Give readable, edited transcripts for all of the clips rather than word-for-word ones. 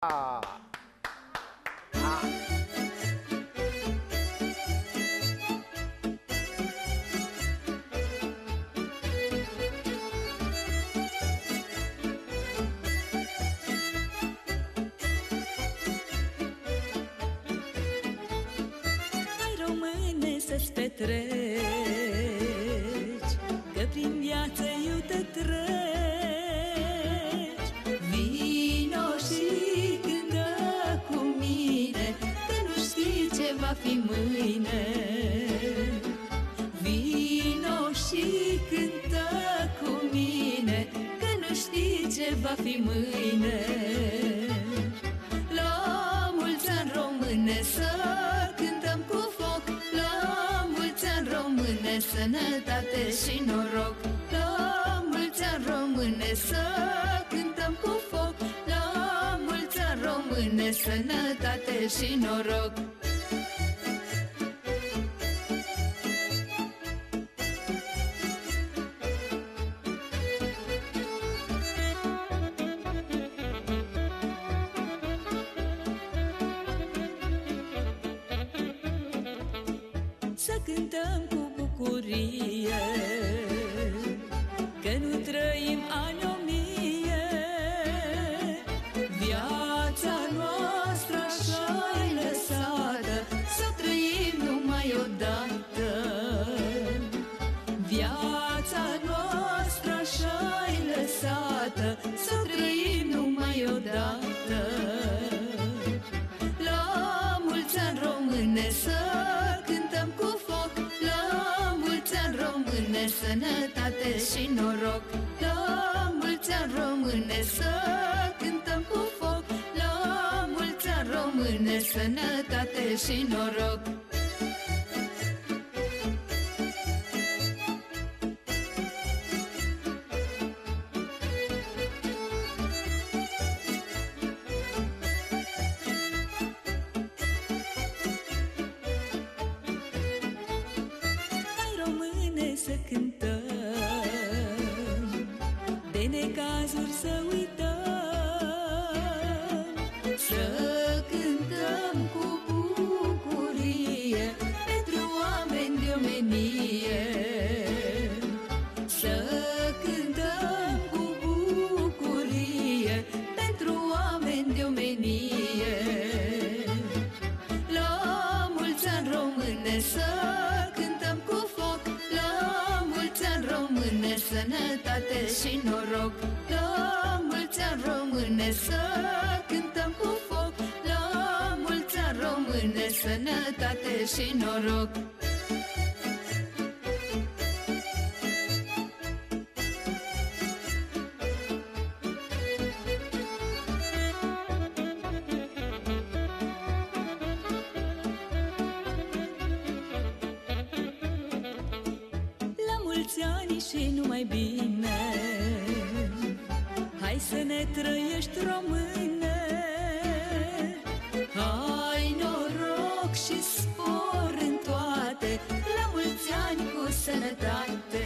Să-ți petreci, că prin viață eu te treci. Vino și cântă cu mine, că nu știi ce va fi mâine. Vino și cântă cu mine, că nu știi ce va fi mâine. La mulți ani române să cântăm cu foc, române, sănătate și noroc. La mulți ani române să cântăm cu foc, la mulți ani române, sănătate și noroc. Să cântăm cu bucurie, că nu trăim ani 1000. Viața noastră așa-i lăsată, să trăim numai odată. Viața noastră așa-i lăsată, să trăim numai odată. La mulți ani române să cântăm cu foc, la mulți ani române, sănătate și noroc. La mulți ani române să cântăm cu foc, la mulți ani române, sănătate și noroc. Să cântăm, de necazuri să uităm, să cântăm cu bucurie pentru oameni de omenie. Să cântăm cu bucurie pentru oameni de omenie. La mulți ani române să cântăm cu foc, la mulți ani române, sănătate și noroc. La mulți ani române să cântăm cu foc, la mulți ani române, sănătate și noroc. Și numai bine, hai să ne trăiești române. Hai noroc și spor în toate, la mulți ani cu sănătate.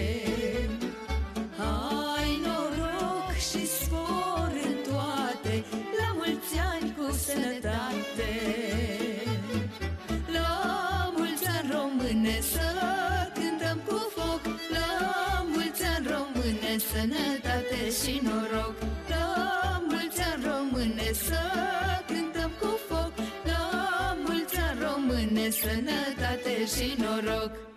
Hai noroc și spor în toate, la mulți ani cu sănătate. La mulți ani române să cântăm cu foc, la mulți ani române, sănătate și noroc. La mulți ani române să cântăm cu foc, la mulți ani române, sănătate și noroc.